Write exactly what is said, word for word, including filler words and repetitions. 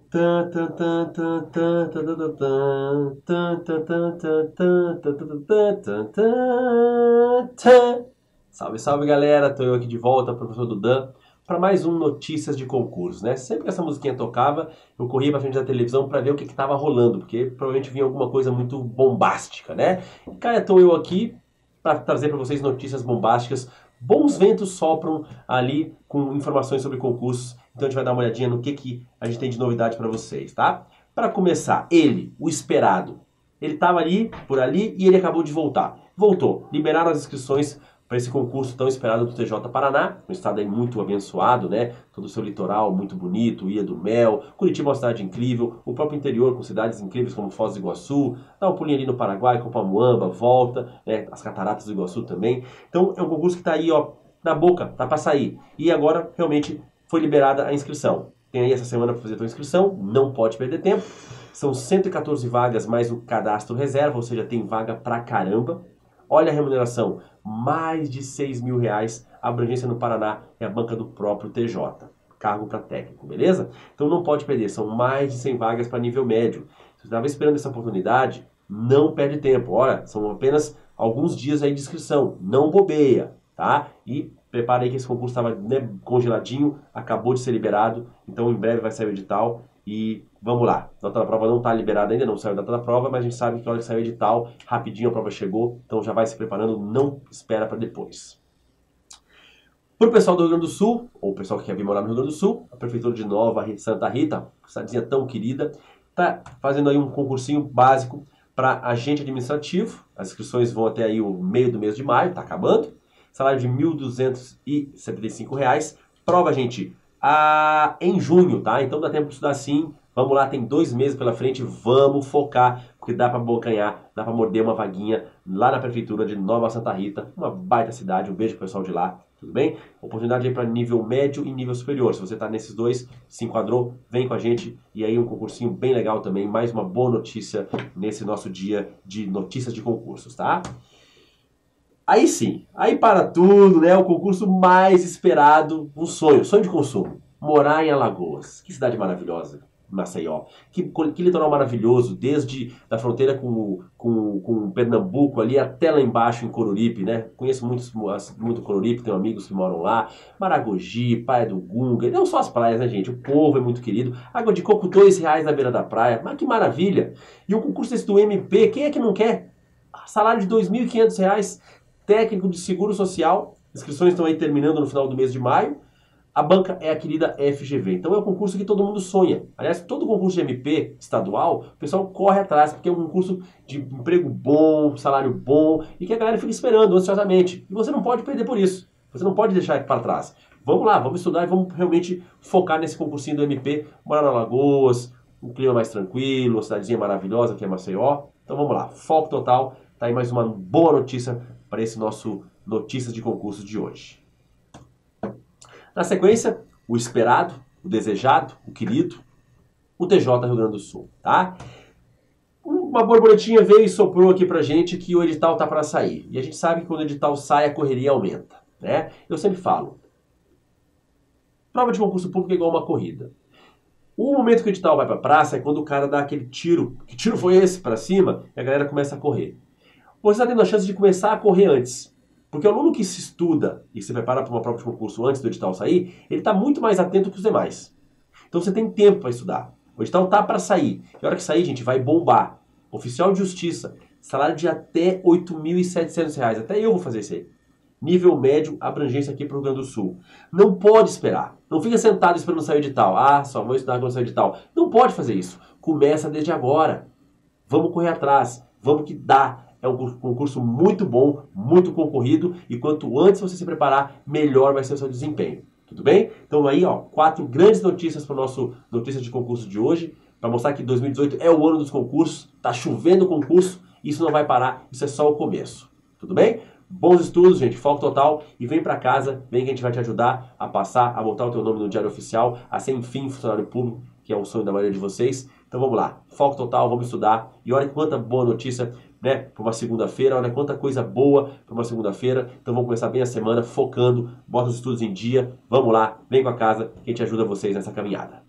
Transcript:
Salve, salve galera, tô eu aqui de volta, professor Dudan, para mais um Notícias de Concurso, né? Sempre que essa musiquinha tocava, eu corria pra frente da televisão para ver o que que tava rolando, porque provavelmente vinha alguma coisa muito bombástica, né? E cara, tô eu aqui para trazer para vocês notícias bombásticas. Bons ventos sopram ali com informações sobre concursos, então a gente vai dar uma olhadinha no que, que a gente tem de novidade para vocês, tá? Para começar, ele, o esperado, ele estava ali, por ali, e ele acabou de voltar. Voltou, liberaram as inscrições para esse concurso tão esperado do T J Paraná, um estado aí muito abençoado, né? Todo o seu litoral muito bonito, Ilha do Mel, Curitiba é uma cidade incrível, o próprio interior com cidades incríveis como Foz do Iguaçu, dá um pulinho ali no Paraguai, Copamuamba, volta, né? As Cataratas do Iguaçu também. Então é um concurso que está aí, ó, na boca, tá para sair. E agora realmente foi liberada a inscrição. Tem aí essa semana para fazer a tua inscrição, não pode perder tempo. São cento e quatorze vagas mais o cadastro reserva, ou seja, tem vaga pra caramba. Olha a remuneração, mais de seis mil reais, a abrangência no Paraná é a banca do próprio T J. Cargo para técnico, beleza? Então não pode perder, são mais de cem vagas para nível médio. Se você estava esperando essa oportunidade, não perde tempo. Olha, são apenas alguns dias aí de inscrição, não bobeia, tá? E prepara aí que esse concurso estava, né, congeladinho, acabou de ser liberado, então em breve vai sair o edital e vamos lá. A data da prova não está liberada ainda, não saiu a data da prova, mas a gente sabe que na hora que saiu o edital, rapidinho a prova chegou, então já vai se preparando, não espera para depois. Para o pessoal do Rio Grande do Sul, ou o pessoal que quer vir morar no Rio Grande do Sul, a Prefeitura de Nova Santa Rita, cidadezinha tão querida, está fazendo aí um concursinho básico para agente administrativo. As inscrições vão até aí o meio do mês de maio, está acabando. Salário de mil duzentos e setenta e cinco reais. Prova, gente, a... em junho, tá? Então dá tempo de estudar sim. Vamos lá, tem dois meses pela frente, vamos focar, porque dá para bocanhar, dá para morder uma vaguinha lá na Prefeitura de Nova Santa Rita, uma baita cidade. Um beijo pro pessoal de lá, tudo bem? Oportunidade aí para nível médio e nível superior. Se você tá nesses dois, se enquadrou, vem com a gente. E aí um concursinho bem legal também, mais uma boa notícia nesse nosso dia de notícias de concursos, tá? Aí sim, aí para tudo, né? O concurso mais esperado, um sonho, sonho de consumo. Morar em Alagoas. Que cidade maravilhosa, Maceió. Que, que litoral maravilhoso, desde da fronteira com, com, com Pernambuco ali até lá embaixo em Coruripe, né? Conheço muitos, muito Coruripe, tenho amigos que moram lá. Maragogi, Praia do Gunga, não só as praias, né, gente? O povo é muito querido. Água de coco, dois reais na beira da praia. Mas que maravilha! E o concurso desse do M P, quem é que não quer? Salário de dois mil e quinhentos reais. Técnico de Seguro Social, inscrições estão aí terminando no final do mês de maio. A banca é a querida F G V. Então é um concurso que todo mundo sonha. Aliás, todo concurso de M P estadual, o pessoal corre atrás, porque é um concurso de emprego bom, salário bom, e que a galera fica esperando ansiosamente. E você não pode perder por isso. Você não pode deixar para trás. Vamos lá, vamos estudar e vamos realmente focar nesse concursinho do M P. Morar na Alagoas, um clima mais tranquilo, uma cidadezinha maravilhosa que é Maceió. Então vamos lá, foco total. Tá aí mais uma boa notícia para esse nosso Notícias de Concurso de hoje. Na sequência, o esperado, o desejado, o querido, o T J Rio Grande do Sul, tá? Uma borboletinha veio e soprou aqui pra gente que o edital tá para sair. E a gente sabe que quando o edital sai, a correria aumenta, né? Eu sempre falo, prova de concurso público é igual uma corrida. O momento que o edital vai pra praça é quando o cara dá aquele tiro. Que tiro foi esse pra cima? E a galera começa a correr. Você está tendo a chance de começar a correr antes. Porque o aluno que se estuda e se prepara para uma prova de concurso antes do edital sair, ele está muito mais atento que os demais. Então você tem tempo para estudar. O edital está para sair. E a hora que sair, gente, vai bombar. Oficial de Justiça, salário de até oito mil e setecentos reais. Até eu vou fazer isso aí. Nível médio, abrangência aqui para o Rio Grande do Sul. Não pode esperar. Não fica sentado esperando sair o edital. Ah, só vou estudar quando sair o edital. Não pode fazer isso. Começa desde agora. Vamos correr atrás. Vamos que dá. É um concurso muito bom, muito concorrido, e quanto antes você se preparar, melhor vai ser o seu desempenho. Tudo bem? Então aí, ó, quatro grandes notícias para o nosso Notícias de Concurso de hoje, para mostrar que dois mil e dezoito é o ano dos concursos, tá chovendo concurso, isso não vai parar, isso é só o começo. Tudo bem? Bons estudos, gente, foco total, e vem para casa, vem que a gente vai te ajudar a passar, a botar o teu nome no Diário Oficial, a ser, enfim, funcionário público, que é o sonho da maioria de vocês. Então vamos lá, foco total, vamos estudar, e olha quanta boa notícia, né, para uma segunda-feira, olha quanta coisa boa para uma segunda-feira. Então vamos começar bem a semana, focando, bota os estudos em dia, vamos lá, vem com a casa, que a gente ajuda vocês nessa caminhada.